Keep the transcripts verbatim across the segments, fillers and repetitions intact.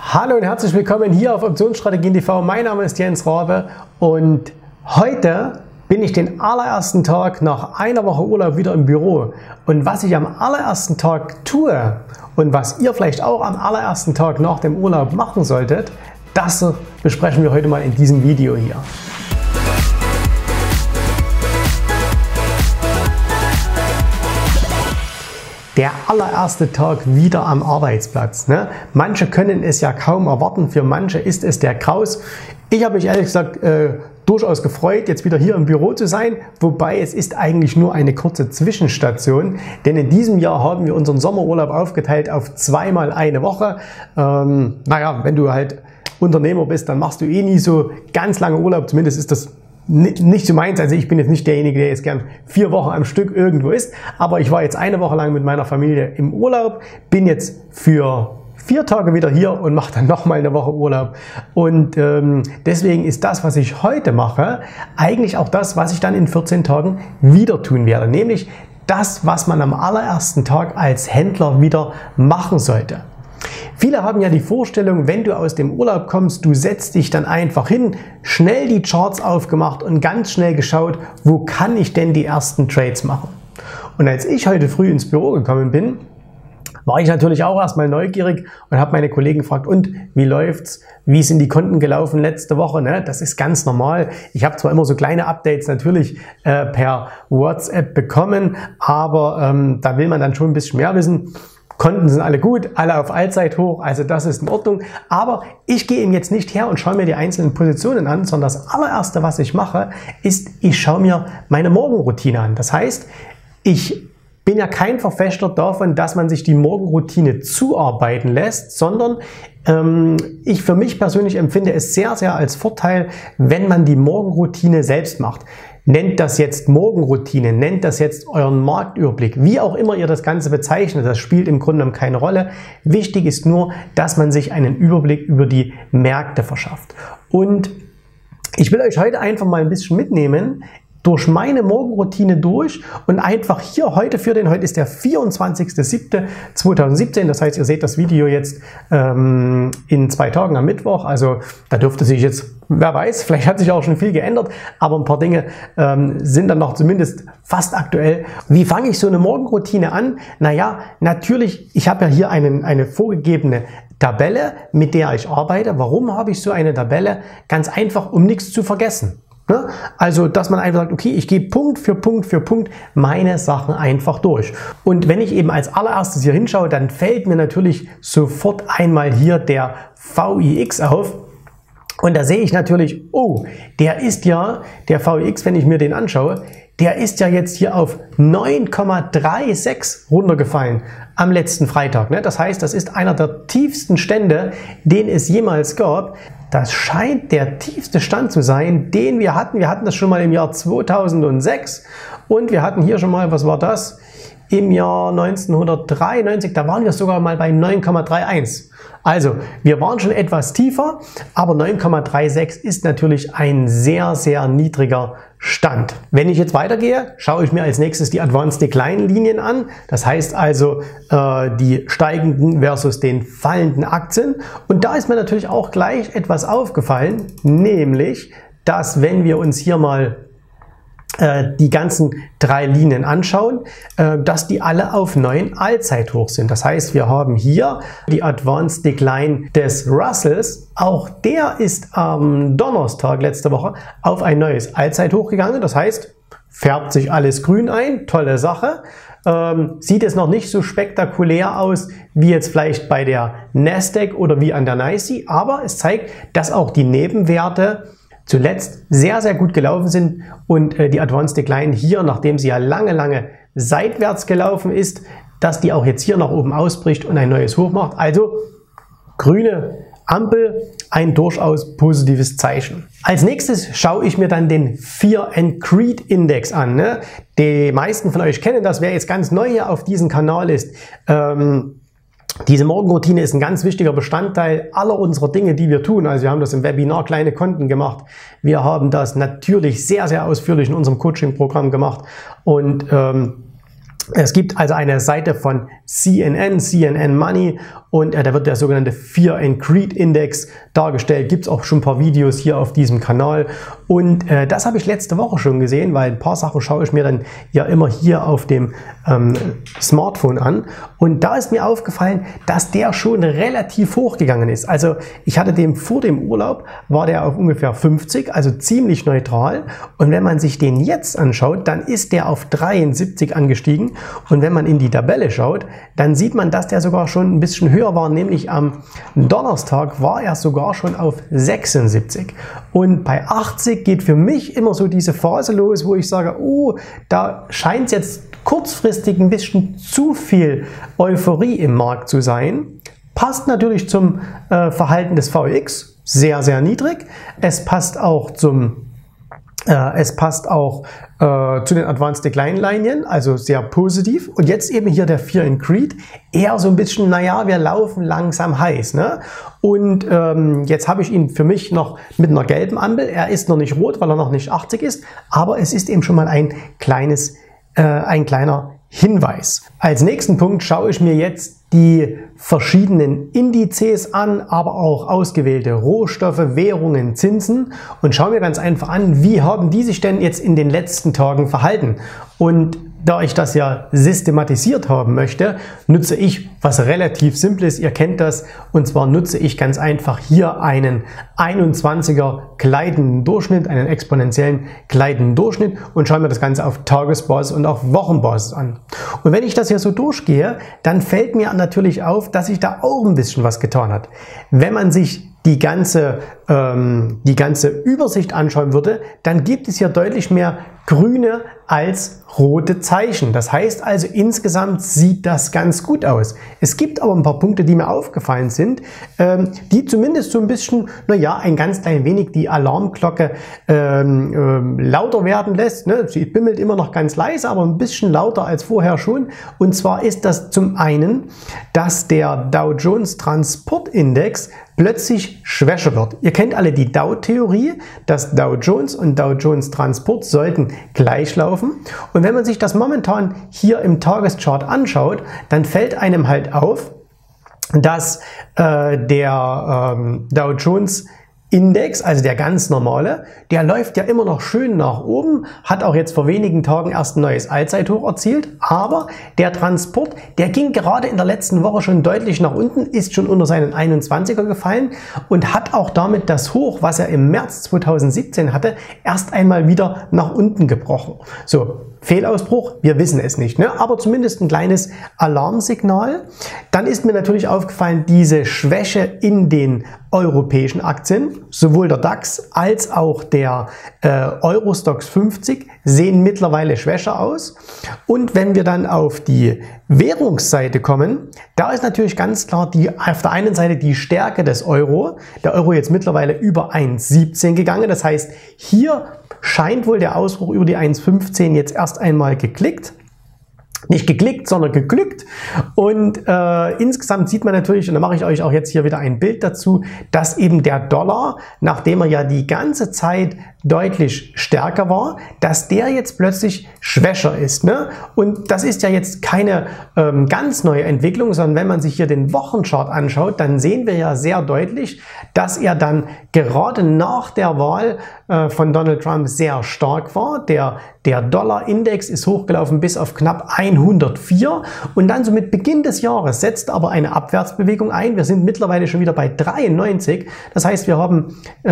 Hallo und herzlich willkommen hier auf Optionsstrategien T V. Mein Name ist Jens Rabe und heute bin ich den allerersten Tag nach einer Woche Urlaub wieder im Büro. Und was ich am allerersten Tag tue und was ihr vielleicht auch am allerersten Tag nach dem Urlaub machen solltet, das besprechen wir heute mal in diesem Video hier. Der allererste Tag wieder am Arbeitsplatz. Ne? Manche können es ja kaum erwarten, für manche ist es der Graus. Ich habe mich ehrlich gesagt äh, durchaus gefreut, jetzt wieder hier im Büro zu sein, wobei es ist eigentlich nur eine kurze Zwischenstation, denn in diesem Jahr haben wir unseren Sommerurlaub aufgeteilt auf zweimal eine Woche. Ähm, naja, wenn du halt Unternehmer bist, dann machst du eh nie so ganz lange Urlaub, zumindest ist das nicht so meins. Also ich bin jetzt nicht derjenige, der jetzt gern vier Wochen am Stück irgendwo ist, aber ich war jetzt eine Woche lang mit meiner Familie im Urlaub, bin jetzt für vier Tage wieder hier und mache dann nochmal eine Woche Urlaub. Und ähm, deswegen ist das, was ich heute mache, eigentlich auch das, was ich dann in vierzehn Tagen wieder tun werde. Nämlich das, was man am allerersten Tag als Händler wieder machen sollte. Viele haben ja die Vorstellung, wenn du aus dem Urlaub kommst, du setzt dich dann einfach hin, schnell die Charts aufgemacht und ganz schnell geschaut, wo kann ich denn die ersten Trades machen. Und als ich heute früh ins Büro gekommen bin, war ich natürlich auch erstmal neugierig und habe meine Kollegen gefragt, und wie läuft's? Wie sind die Konten gelaufen letzte Woche? Ne? Das ist ganz normal. Ich habe zwar immer so kleine Updates natürlich äh, per WhatsApp bekommen, aber ähm, da will man dann schon ein bisschen mehr wissen. Konten sind alle gut, alle auf Allzeithoch, also das ist in Ordnung. Aber ich gehe eben jetzt nicht her und schaue mir die einzelnen Positionen an, sondern das allererste, was ich mache, ist, ich schaue mir meine Morgenroutine an. Das heißt, ich bin ja kein Verfechter davon, dass man sich die Morgenroutine zuarbeiten lässt, sondern ähm, ich für mich persönlich empfinde es sehr, sehr als Vorteil, wenn man die Morgenroutine selbst macht. Nennt das jetzt Morgenroutine, nennt das jetzt euren Marktüberblick, wie auch immer ihr das Ganze bezeichnet, das spielt im Grunde genommen keine Rolle. Wichtig ist nur, dass man sich einen Überblick über die Märkte verschafft. Und ich will euch heute einfach mal ein bisschen mitnehmen durch meine Morgenroutine durch und einfach hier heute für den, heute ist der vierundzwanzigste siebte zweitausendsiebzehn, das heißt, ihr seht das Video jetzt ähm, in zwei Tagen am Mittwoch, also da dürfte sich jetzt, wer weiß, vielleicht hat sich auch schon viel geändert, aber ein paar Dinge ähm, sind dann noch zumindest fast aktuell. Wie fange ich so eine Morgenroutine an? Naja, natürlich, ich habe ja hier einen, eine vorgegebene Tabelle, mit der ich arbeite. Warum habe ich so eine Tabelle? Ganz einfach, um nichts zu vergessen. Also, dass man einfach sagt, okay, ich gehe Punkt für Punkt für Punkt meine Sachen einfach durch. Und wenn ich eben als allererstes hier hinschaue, dann fällt mir natürlich sofort einmal hier der V I X auf. Und da sehe ich natürlich, oh, der ist ja, der V I X, wenn ich mir den anschaue, der ist ja jetzt hier auf neun Komma sechsunddreißig runtergefallen am letzten Freitag. Das heißt, das ist einer der tiefsten Stände, den es jemals gab. Das scheint der tiefste Stand zu sein, den wir hatten. Wir hatten das schon mal im Jahr zweitausendsechs und wir hatten hier schon mal, was war das? Im Jahr neunzehnhundertdreiundneunzig, da waren wir sogar mal bei neun Komma einunddreißig. Also, wir waren schon etwas tiefer, aber neun Komma sechsunddreißig ist natürlich ein sehr, sehr niedriger Stand. Wenn ich jetzt weitergehe, schaue ich mir als nächstes die Advanced Decline Linien an. Das heißt also äh, die steigenden versus den fallenden Aktien. Und da ist mir natürlich auch gleich etwas aufgefallen, nämlich, dass wenn wir uns hier mal die ganzen drei Linien anschauen, dass die alle auf neuen Allzeithoch sind. Das heißt, wir haben hier die Advanced Decline des Russells. Auch der ist am Donnerstag letzte Woche auf ein neues Allzeithoch gegangen. Das heißt, färbt sich alles grün ein. Tolle Sache. Ähm, sieht es noch nicht so spektakulär aus wie jetzt vielleicht bei der Nasdaq oder wie an der NYSE, aber es zeigt, dass auch die Nebenwerte zuletzt sehr, sehr gut gelaufen sind und äh, die Advanced Decline hier, nachdem sie ja lange, lange seitwärts gelaufen ist, dass die auch jetzt hier nach oben ausbricht und ein neues Hoch macht. Also grüne Ampel, ein durchaus positives Zeichen. Als nächstes schaue ich mir dann den Fear and Greed Index an. Ne? Die meisten von euch kennen das, wer jetzt ganz neu hier auf diesem Kanal ist. Ähm, Diese Morgenroutine ist ein ganz wichtiger Bestandteil aller unserer Dinge, die wir tun. Also wir haben das im Webinar Kleine Konten gemacht. Wir haben das natürlich sehr, sehr ausführlich in unserem Coaching-Programm gemacht. Und ähm, es gibt also eine Seite von C N N, C N N Money, und äh, da wird der sogenannte Fear and Greed Index dargestellt. Gibt es auch schon ein paar Videos hier auf diesem Kanal, und äh, das habe ich letzte Woche schon gesehen, weil ein paar Sachen schaue ich mir dann ja immer hier auf dem ähm, Smartphone an, und da ist mir aufgefallen, dass der schon relativ hoch gegangen ist. Also ich hatte den vor dem Urlaub, war der auf ungefähr fünfzig, also ziemlich neutral, und wenn man sich den jetzt anschaut, dann ist der auf dreiundsiebzig angestiegen, und wenn man in die Tabelle schaut, dann sieht man, dass der sogar schon ein bisschen höher war, nämlich am Donnerstag war er sogar schon auf sechsundsiebzig, und bei achtzig geht für mich immer so diese Phase los, wo ich sage, oh, da scheint es jetzt kurzfristig ein bisschen zu viel Euphorie im Markt zu sein. Passt natürlich zum äh, Verhalten des V X, sehr, sehr niedrig. Es passt auch zum äh, es passt auch äh, zu den Advanced Decline Linien, also sehr positiv. Und jetzt eben hier der Fear and Greed, eher so ein bisschen, naja, wir laufen langsam heiß, ne? Und ähm, jetzt habe ich ihn für mich noch mit einer gelben Ampel. Er ist noch nicht rot, weil er noch nicht achtzig ist, aber es ist eben schon mal ein kleines, äh, ein kleiner Hinweis. Als nächsten Punkt schaue ich mir jetzt die verschiedenen Indizes an, aber auch ausgewählte Rohstoffe, Währungen, Zinsen, und schaue mir ganz einfach an, wie haben die sich denn jetzt in den letzten Tagen verhalten. Und da ich das ja systematisiert haben möchte, nutze ich was relativ Simples, ihr kennt das, und zwar nutze ich ganz einfach hier einen einundzwanziger gleitenden Durchschnitt, einen exponentiellen gleitenden Durchschnitt, und schaue mir das Ganze auf Tagesbasis und auf Wochenbasis an. Und wenn ich das hier so durchgehe, dann fällt mir natürlich auf, dass sich da auch ein bisschen was getan hat. Wenn man sich die ganze, ähm, die ganze Übersicht anschauen würde, dann gibt es hier deutlich mehr grüne als rote Zeichen. Das heißt also, insgesamt sieht das ganz gut aus. Es gibt aber ein paar Punkte, die mir aufgefallen sind, ähm, die zumindest so ein bisschen, naja, ein ganz klein wenig die Alarmglocke ähm, ähm, lauter werden lässt. Ne? Sie bimmelt immer noch ganz leise, aber ein bisschen lauter als vorher schon. Und zwar ist das zum einen, dass der Dow Jones Transportindex plötzlich schwächer wird. Ihr kennt alle die Dow-Theorie, dass Dow Jones und Dow Jones Transport sollten gleich laufen. Und wenn man sich das momentan hier im Tageschart anschaut, dann fällt einem halt auf, dass äh, der ähm, Dow Jones Index, also der ganz normale, der läuft ja immer noch schön nach oben, hat auch jetzt vor wenigen Tagen erst ein neues Allzeithoch erzielt, aber der Transport, der ging gerade in der letzten Woche schon deutlich nach unten, ist schon unter seinen einundzwanziger gefallen und hat auch damit das Hoch, was er im März zweitausendsiebzehn hatte, erst einmal wieder nach unten gebrochen. So, Fehlausbruch, wir wissen es nicht, ne? Aber zumindest ein kleines Alarmsignal. Dann ist mir natürlich aufgefallen, diese Schwäche in den europäischen Aktien, sowohl der DAX als auch der äh, Eurostoxx fünfzig sehen mittlerweile schwächer aus. Und wenn wir dann auf die Währungsseite kommen, da ist natürlich ganz klar die, auf der einen Seite die Stärke des Euro. Der Euro jetzt mittlerweile über eins Komma siebzehn gegangen. Das heißt, hier scheint wohl der Ausbruch über die eins Komma fünfzehn jetzt erst einmal geklickt. Nicht geklickt, sondern geglückt. Und äh, insgesamt sieht man natürlich, und da mache ich euch auch jetzt hier wieder ein Bild dazu, dass eben der Dollar, nachdem er ja die ganze Zeit deutlich stärker war, dass der jetzt plötzlich schwächer ist. Ne? Und das ist ja jetzt keine ähm, ganz neue Entwicklung, sondern wenn man sich hier den Wochenchart anschaut, dann sehen wir ja sehr deutlich, dass er dann gerade nach der Wahl äh, von Donald Trump sehr stark war. Der, der Dollar-Index ist hochgelaufen bis auf knapp hundertvier und dann so mit Beginn des Jahres setzt aber eine Abwärtsbewegung ein. Wir sind mittlerweile schon wieder bei dreiundneunzig. Das heißt, wir haben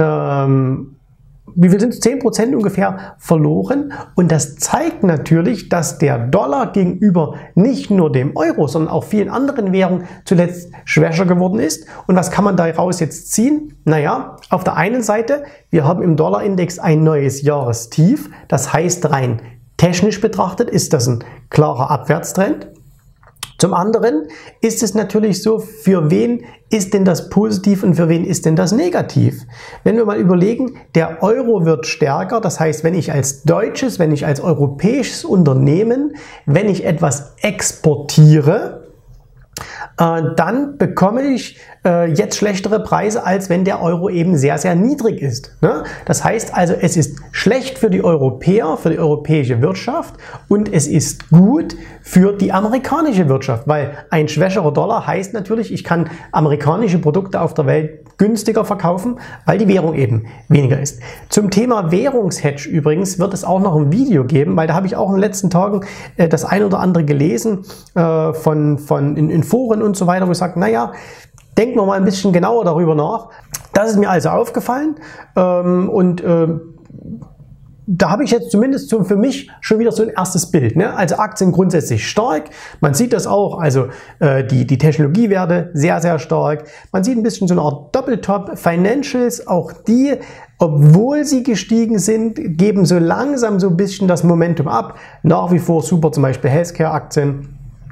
ähm, wie viel sind es? zehn Prozent ungefähr verloren. Und das zeigt natürlich, dass der Dollar gegenüber nicht nur dem Euro, sondern auch vielen anderen Währungen zuletzt schwächer geworden ist. Und was kann man daraus jetzt ziehen? Naja, auf der einen Seite, wir haben im Dollarindex ein neues Jahrestief. Das heißt, rein technisch betrachtet ist das ein klarer Abwärtstrend. Zum anderen ist es natürlich so, für wen ist denn das positiv und für wen ist denn das negativ? Wenn wir mal überlegen, der Euro wird stärker, das heißt, wenn ich als deutsches, wenn ich als europäisches Unternehmen, wenn ich etwas exportiere, dann bekomme ich äh, jetzt schlechtere Preise, als wenn der Euro eben sehr, sehr niedrig ist. Ne? Das heißt also, es ist schlecht für die Europäer, für die europäische Wirtschaft und es ist gut für die amerikanische Wirtschaft, weil ein schwächerer Dollar heißt natürlich, ich kann amerikanische Produkte auf der Welt günstiger verkaufen, weil die Währung eben weniger ist. Zum Thema Währungshedge übrigens wird es auch noch ein Video geben, weil da habe ich auch in den letzten Tagen äh, das ein oder andere gelesen äh, von, von in, in Foren und so weiter, wo ich sage, naja, denken wir mal ein bisschen genauer darüber nach. Das ist mir also aufgefallen ähm, und äh, da habe ich jetzt zumindest so für mich schon wieder so ein erstes Bild. Ne? Also Aktien grundsätzlich stark. Man sieht das auch, also äh, die, die Technologiewerte sehr, sehr stark. Man sieht ein bisschen so eine Art Doppeltop. Financials, auch die, obwohl sie gestiegen sind, geben so langsam so ein bisschen das Momentum ab. Nach wie vor super, zum Beispiel Healthcare-Aktien.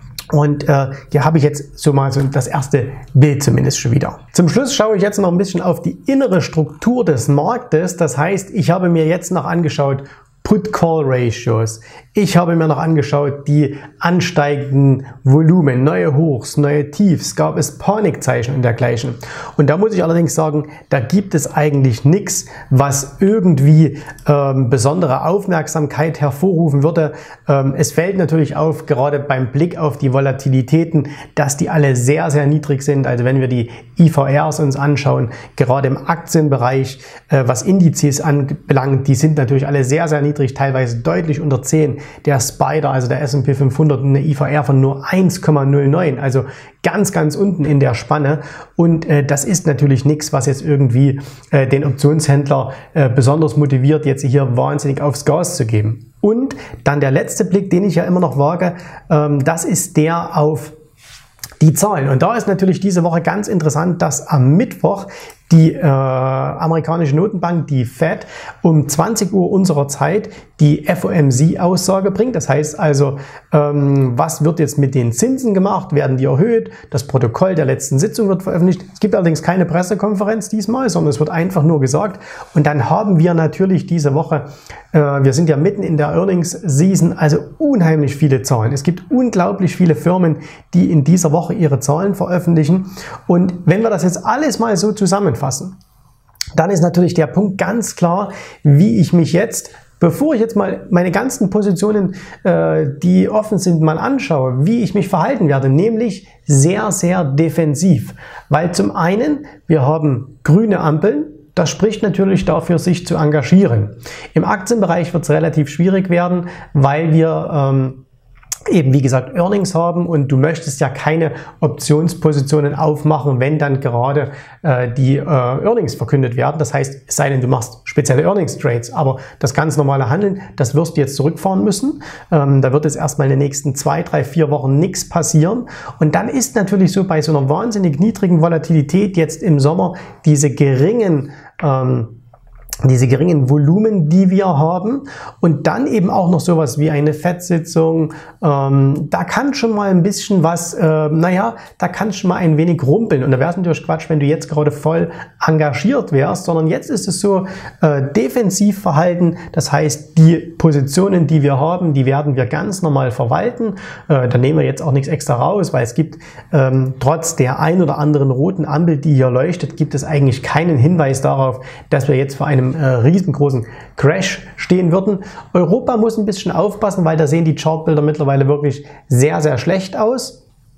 Und äh, hier habe ich jetzt so mal so das erste Bild zumindest schon wieder. Zum Schluss schaue ich jetzt noch ein bisschen auf die innere Struktur des Marktes. Das heißt, ich habe mir jetzt noch angeschaut Put-Call-Ratios. Ich habe mir noch angeschaut die ansteigenden Volumen, neue Hochs, neue Tiefs, gab es Panikzeichen und dergleichen. Und da muss ich allerdings sagen, da gibt es eigentlich nichts, was irgendwie ähm, besondere Aufmerksamkeit hervorrufen würde. Ähm, es fällt natürlich auf, gerade beim Blick auf die Volatilitäten, dass die alle sehr, sehr niedrig sind. Also wenn wir die I V Rs uns anschauen, gerade im Aktienbereich, äh, was Indizes anbelangt, die sind natürlich alle sehr, sehr niedrig, teilweise deutlich unter zehn. Der Spider, also der S und P fünfhundert, eine I V R von nur eins Komma null neun, also ganz, ganz unten in der Spanne. Und äh, das ist natürlich nichts, was jetzt irgendwie äh, den Optionshändler äh, besonders motiviert, jetzt hier wahnsinnig aufs Gas zu geben. Und dann der letzte Blick, den ich ja immer noch wage, ähm, das ist der auf die Zahlen. Und da ist natürlich diese Woche ganz interessant, dass am Mittwoch die äh, amerikanische Notenbank, die Fed, um zwanzig Uhr unserer Zeit die F O M C-Aussage bringt. Das heißt also, ähm, was wird jetzt mit den Zinsen gemacht? Werden die erhöht? Das Protokoll der letzten Sitzung wird veröffentlicht. Es gibt allerdings keine Pressekonferenz diesmal, sondern es wird einfach nur gesagt. Und dann haben wir natürlich diese Woche, äh, wir sind ja mitten in der Earnings-Season, also unheimlich viele Zahlen. Es gibt unglaublich viele Firmen, die in dieser Woche ihre Zahlen veröffentlichen. Und wenn wir das jetzt alles mal so zusammenfassen, dann ist natürlich der Punkt ganz klar, wie ich mich jetzt, bevor ich jetzt mal meine ganzen Positionen, äh, die offen sind, mal anschaue, wie ich mich verhalten werde, nämlich sehr, sehr defensiv. Weil zum einen, wir haben grüne Ampeln, das spricht natürlich dafür, sich zu engagieren. Im Aktienbereich wird es relativ schwierig werden, weil wir ähm, eben wie gesagt Earnings haben und du möchtest ja keine Optionspositionen aufmachen, wenn dann gerade äh, die äh, Earnings verkündet werden. Das heißt, es sei denn, du machst spezielle Earnings Trades, aber das ganz normale Handeln, das wirst du jetzt zurückfahren müssen. Ähm, da wird jetzt erstmal in den nächsten zwei, drei, vier Wochen nichts passieren. Und dann ist natürlich so bei so einer wahnsinnig niedrigen Volatilität jetzt im Sommer diese geringen ähm, diese geringen Volumen, die wir haben und dann eben auch noch sowas wie eine Fed-Sitzung, ähm, da kann schon mal ein bisschen was, äh, naja, da kann schon mal ein wenig rumpeln und da wäre es natürlich Quatsch, wenn du jetzt gerade voll engagiert wärst, sondern jetzt ist es so äh, defensiv verhalten, das heißt, die Positionen, die wir haben, die werden wir ganz normal verwalten, äh, da nehmen wir jetzt auch nichts extra raus, weil es gibt ähm, trotz der ein oder anderen roten Ampel, die hier leuchtet, gibt es eigentlich keinen Hinweis darauf, dass wir jetzt vor einem Äh, riesengroßen Crash stehen würden. Europa muss ein bisschen aufpassen, weil da sehen die Chartbilder mittlerweile wirklich sehr, sehr schlecht aus.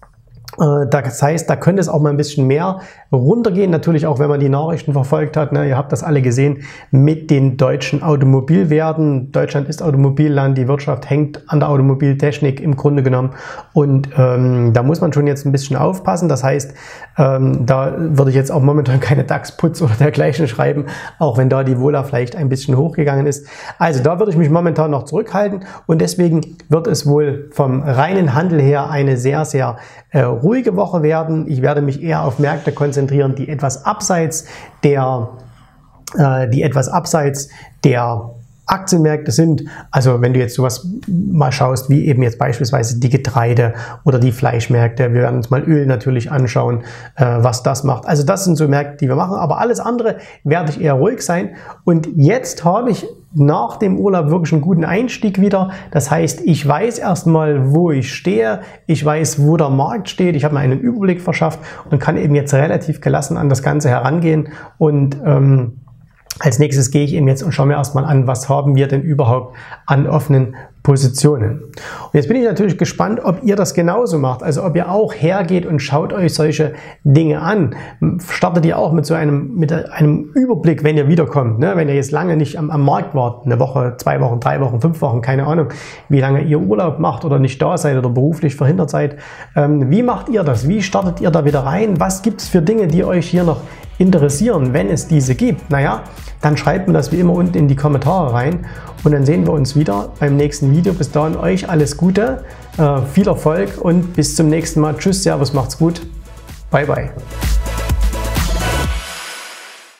Das heißt, da könnte es auch mal ein bisschen mehr runtergehen. Natürlich auch, wenn man die Nachrichten verfolgt hat. Ne? Ihr habt das alle gesehen mit den deutschen Automobilwerten. Deutschland ist Automobilland. Die Wirtschaft hängt an der Automobiltechnik im Grunde genommen. Und ähm, da muss man schon jetzt ein bisschen aufpassen. Das heißt, ähm, da würde ich jetzt auch momentan keine DAX-Putz oder dergleichen schreiben, auch wenn da die Vola vielleicht ein bisschen hochgegangen ist. Also da würde ich mich momentan noch zurückhalten. Und deswegen wird es wohl vom reinen Handel her eine sehr, sehr äh, ruhige Woche werden. Ich werde mich eher auf Märkte konzentrieren, die etwas abseits der, äh, die etwas abseits der Aktienmärkte sind. Also wenn du jetzt sowas mal schaust, wie eben jetzt beispielsweise die Getreide oder die Fleischmärkte. Wir werden uns mal Öl natürlich anschauen, äh, was das macht. Also das sind so Märkte, die wir machen. Aber alles andere werde ich eher ruhig sein. Und jetzt habe ich nach dem Urlaub wirklich einen guten Einstieg wieder. Das heißt, ich weiß erstmal, wo ich stehe, ich weiß, wo der Markt steht, ich habe mir einen Überblick verschafft und kann eben jetzt relativ gelassen an das Ganze herangehen. Und ähm, als nächstes gehe ich eben jetzt und schaue mir erstmal an, was haben wir denn überhaupt an offenen Positionen. Und jetzt bin ich natürlich gespannt, ob ihr das genauso macht, also ob ihr auch hergeht und schaut euch solche Dinge an. Startet ihr auch mit so einem, mit einem Überblick, wenn ihr wiederkommt, ne? Wenn ihr jetzt lange nicht am, am Markt wart, eine Woche, zwei Wochen, drei Wochen, fünf Wochen, keine Ahnung, wie lange ihr Urlaub macht oder nicht da seid oder beruflich verhindert seid. Ähm, wie macht ihr das? Wie startet ihr da wieder rein? Was gibt es für Dinge, die euch hier noch interessieren, wenn es diese gibt? Naja, dann schreibt mir das wie immer unten in die Kommentare rein und dann sehen wir uns wieder beim nächsten Video. Bis dahin euch alles Gute, äh, viel Erfolg und bis zum nächsten Mal. Tschüss, Servus, macht's gut. Bye, bye.